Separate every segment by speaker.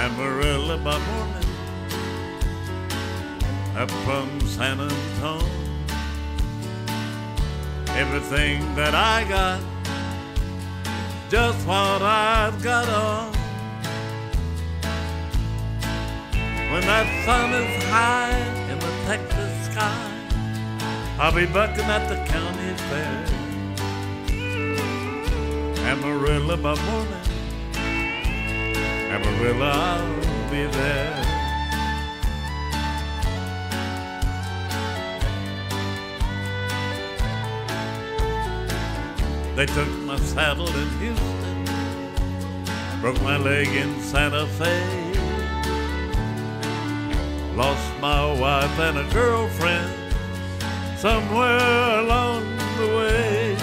Speaker 1: Amarillo by morning, up from San Antonio. Everything that I got, just what I've got on. When that sun is high in the Texas sky, I'll be bucking at the county fair. Amarillo by morning, Amarillo, I'll be there. They took my saddle in Houston, broke my leg in Santa Fe, lost my wife and a girlfriend somewhere along the way.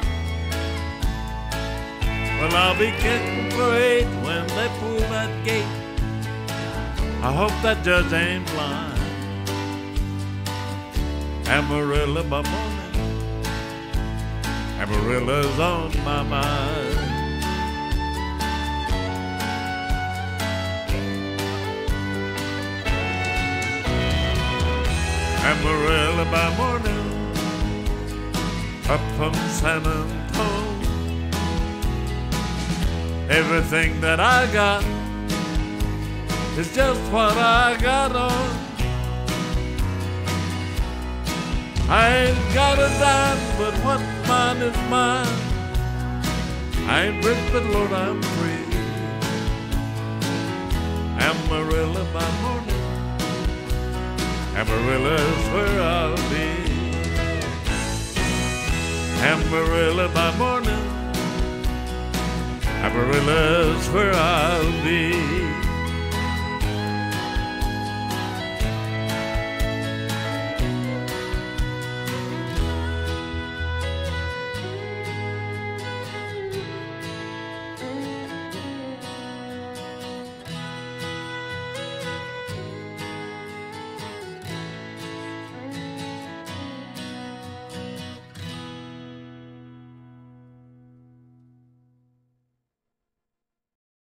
Speaker 1: Well, I'll be getting for 8 when they pull that gate. I hope that judge ain't blind. Amarillo by morning, Amarillo's on my mind. Amarillo by morning, up from San Antonio. Everything that I got is just what I got on. I ain't got a dime, but what's mine is mine. I ain't rich, but Lord, I'm free. Amarillo by morning, Amarillo's where I'll be. Amarillo by morning, Amarillo's where I'll be.